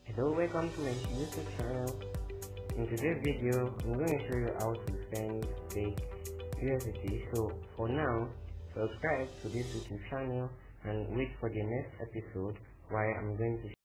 Hello, welcome to my YouTube channel. In today's video, I'm going to show you how to send fake USDT. So for now, subscribe to this YouTube channel and wait for the next episode where I'm going to